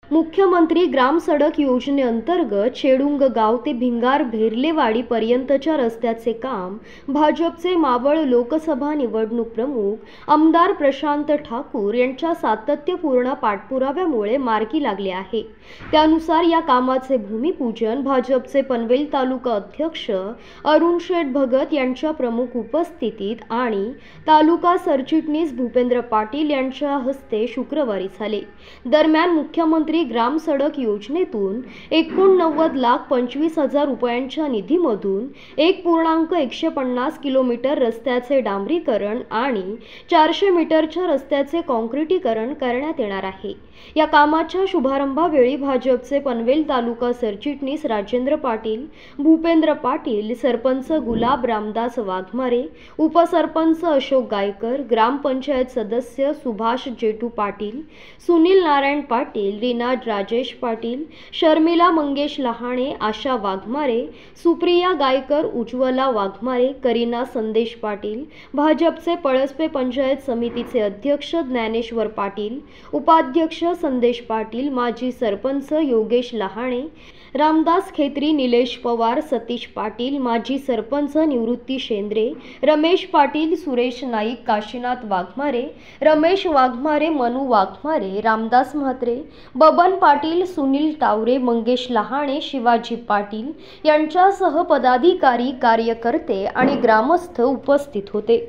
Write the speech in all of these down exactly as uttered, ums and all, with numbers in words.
मुख्यमंत्री ग्राम सडक योजनेअंतर्गत शेडुंग गाव ते भिंगार भेरलेवाडी पर्यंतच्या रस्त्याचे काम भाजपचे मावळ लोकसभा निवडणूक प्रमुख आमदार प्रशांत ठाकूर यांच्या सातत्यपूर्ण पाठपुराव्यामुळे मार्गी लागले आहे। त्यानुसार या कामाचे भूमिपूजन भाजपचे पनवेल तालुका अध्यक्ष अरुण शेठ भगत यांच्या प्रमुख उपस्थितीत आणि तालुका सरचिटणीस भूपेंद्र पाटील यांच्या हस्ते शुक्रवारी झाले। दरम्यान मुख्यमंत्री ग्राम सडक योजनेतून एकोणनव्वद लाख पंचवीस हजार रुपयांच्या निधीमधून एक पूर्णांक एकशे पन्नास किलोमीटर रस्त्याचे डांबरीकरण आणि चारशे मीटरच्या रस्त्याचे काँक्रिटीकरण करण्यात येणार आहे। या कामाच्या शुभारंभावेळी भाजपचे पनवेल तालुका सरचिटणीस राजेंद्र पाटील, भूपेंद्र पाटील, सरपंच गुलाब रामदास वाघमारे, उपसरपंच अशोक गायकर, ग्रामपंचायत सदस्य सुभाष जेठू पाटील, सुनील नारायण पाटील, रीना राजेश पाटील, शर्मिला मंगेश लहाणे, आशा वाघमारे, सुप्रिया गायकर, उज्ज्वला वाघमारे, करीना संदेश पाटील, भाजपचे पळसपे पंचायत समितीचे अध्यक्ष ज्ञानेश्वर पाटील, उपाध्यक्ष संदेश पाटील, माजी सरपंच योगेश लहाणे, रामदास खेत्री, निलेश पवार, सतीश पाटील, माजी सरपंच निवृत्ती शेंद्रे, रमेश पाटील, सुरेश नाईक, काशीनाथ वाघमारे, रमेश वाघमारे, मनु वाघमारे, रामदास म्हात्रे, बबन पाटील, सुनील टावरे, मंगेश लहाणे, शिवाजी पाटील यांच्यासह पदाधिकारी, कार्यकर्ते आणि ग्रामस्थ उपस्थित होते।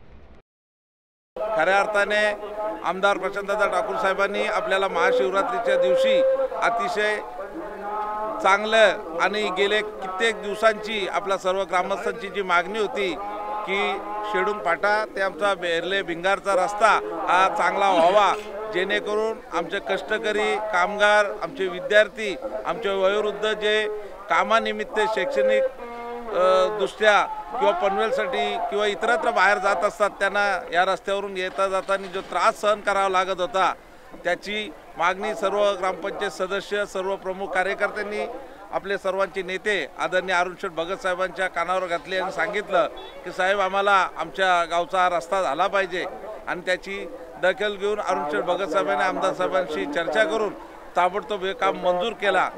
खऱ्या अर्थाने आमदार प्रशांतदादा ठाकूर साहेबांनी आपल्याला महाशिवरात्रीच्या दिवशी अतिशय चांगलं आणि गेले कित्येक दिवसांची आपल्या सर्व ग्रामस्थांची जी मागणी होती की शेडुंग फाटा ते आमचा भेरले भिंगारचा रस्ता हा चांगला व्हावा, जेणेकरून आमचे कष्टकरी कामगार, आमचे विद्यार्थी, आमचे वयोवृद्ध जे कामानिमित्त शैक्षणिक दृष्ट्या किंवा पनवेलसाठी किंवा इतरत्र बाहेर जात असतात, त्यांना या रस्त्यावरून येता जाताना जो त्रास सहन करावा लागत होता त्याची मागणी सर्व ग्रामपंचायत सदस्य, सर्व प्रमुख कार्यकर्त्यांनी, आपले सर्वांचे नेते आदरणीय अरुण शेठ भगत साहेबांच्या कानावर घातले आणि सांगितलं की साहेब आम्हाला आमच्या गावचा हा रस्ता झाला पाहिजे। आणि त्याची दखल घेऊन अरुण शेठ भगत साहेबांनी आमदार साहेबांशी चर्चा करून ताबडतोब हे काम मंजूर केला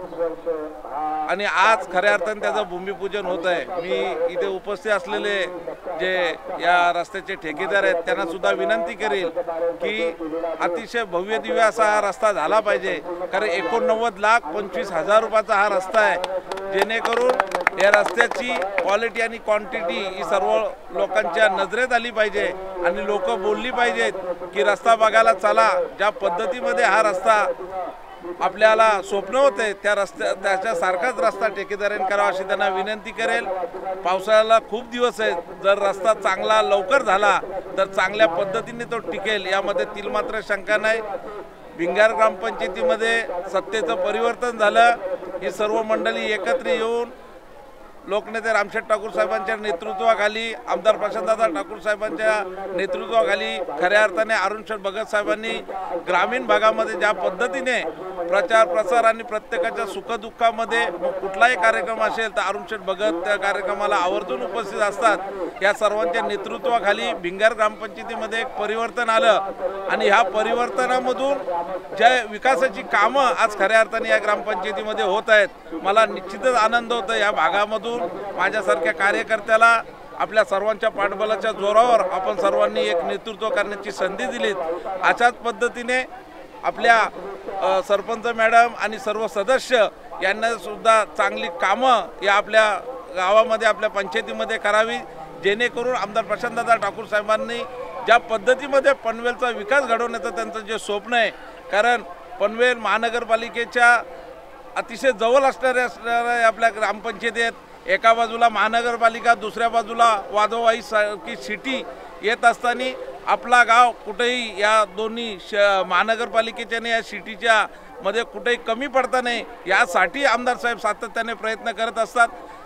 आणि आज खऱ्या अर्थाने त्याचं भूमिपूजन होत आहे। मी इथे उपस्थित असलेले जे या रस्त्याचे ठेकेदार आहेत त्यांना सुद्धा विनंती करेल की अतिशय भव्य दिव्य असा हा रस्ता झाला पाहिजे, कारण एकोणनव्वद लाख पंचवीस हजार रुपयाचा हा रस्ता आहे, जेणेकरून या रस्त्याची क्वालिटी आणि क्वांटिटी ही सर्व लोकांच्या नजरेत आली पाहिजे आणि लोक बोलली पाहिजेत की रस्ता बघायला चला। ज्या पद्धतीमध्ये हा रस्ता आपल्याला स्वप्न होते त्या रस्त्या त्याच्यासारखाच रस्ता ठेकेदारांनी करावा अशी त्यांना विनंती करेल। पावसाळ्याला खूप दिवस आहेत, जर रस्ता चांगला लवकर झाला तर चांगल्या पद्धतीने तो टिकेल यामध्ये तिल मात्र शंका नाही। भिंगार ग्रामपंचायतीमध्ये सत्तेचं परिवर्तन झालं, ही सर्व मंडळी एकत्र येऊन लोकनेते रामशेठ ठाकूर साहेबांच्या नेतृत्वाखाली, आमदार प्रशांतदादा ठाकूर साहेबांच्या नेतृत्वाखाली खऱ्या अर्थाने अरुण शेठ भगत साहेबांनी ग्रामीण भागामध्ये ज्या पद्धतीने प्रचार प्रसार आणि प्रत्येकाच्या सुखदुःखामध्ये कुठलाही कार्यक्रम असेल तर अरुण शेठ भगत त्या कार्यक्रमाला आवर्जून उपस्थित असतात। या सर्वांच्या नेतृत्वाखाली भिंगार ग्रामपंचायतीमध्ये एक परिवर्तन आलं आणि ह्या परिवर्तनामधून ज्या विकासाची कामं आज खऱ्या अर्थाने या ग्रामपंचायतीमध्ये होत आहेत, मला निश्चितच आनंद होतो। या भागामधून माझ्यासारख्या कार्यकर्त्याला आपल्या सर्वांच्या पाठबळाच्या जोरावर आपण सर्वांनी एक नेतृत्व करण्याची संधी दिली। अशाच पद्धतीने आपल्या सरपंच मॅडम आणि सर्व सदस्य यांना सुद्धा चांगली कामं या आपल्या गावामध्ये, आपल्या पंचायतीमध्ये करावी, जेणेकरून आमदार प्रशांतदादा ठाकूर साहेबांनी ज्या पद्धतीमध्ये पनवेलचा विकास घडवण्याचं त्यांचं जे स्वप्न आहे, कारण पनवेल महानगरपालिकेच्या अतिशय जवळ असणाऱ्या असणाऱ्या आपल्या ग्रामपंचायती आहेत। एका बाजूला महानगरपालिका, दुसऱ्या बाजूला वादोवाई सारखी सिटी येत असताना आपला गाव कुठेही या दोन्ही श महानगरपालिकेच्या आणि या सिटीच्या मध्ये कुठेही कमी पडता नाही यासाठी आमदार साहेब सातत्याने प्रयत्न करत असतात।